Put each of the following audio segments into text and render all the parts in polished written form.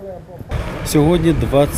Сьогодні,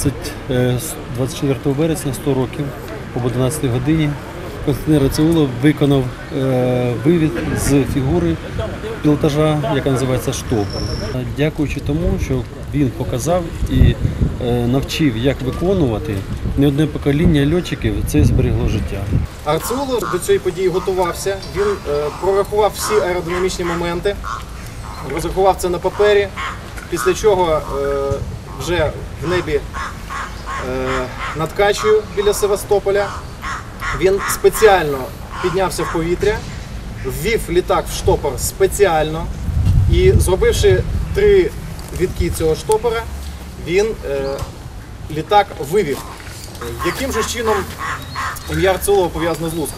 24 вересня, 100 років, об 11 годині, Костянтин Рацеулов виконав вивід з фігури пілотажа, яка називається штопор. Дякуючи тому, що він показав і навчив, як виконувати, не одне покоління льотчиків це зберегло життя. Рацеулов до цієї події готувався, він прорахував всі аеродинамічні моменти, розрахував це на папері, після чого вже в небі над Качею біля Севастополя він спеціально піднявся в повітря, ввів літак в штопор спеціально і, зробивши 3 вітки цього штопора, він літак вивів. Яким же чином ім'я Рацеулова пов'язано з Луцьком?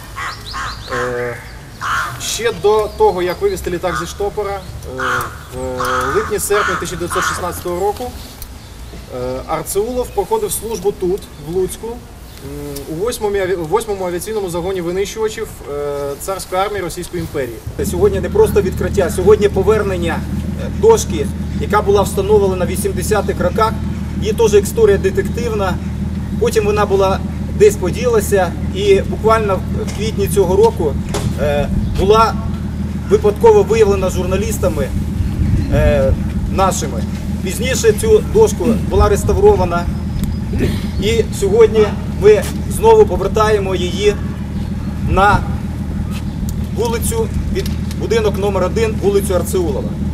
Ще до того, як вивезти літак зі штопора, в липні-серпні 1916 року Рацеулов проходив службу тут, в Луцьку, у 8-му авіаційному загоні винищувачів царської армії Російської імперії. Сьогодні не просто відкриття, сьогодні повернення дошки, яка була встановлена в 80-х роках. Її теж історія детективна, потім вона була десь поділася і буквально в квітні цього року була випадково виявлена журналістами нашими. Пізніше цю дошку була реставрована і сьогодні ми знову повертаємо її на вулицю, будинок номер 1, вулицю Рацеулова.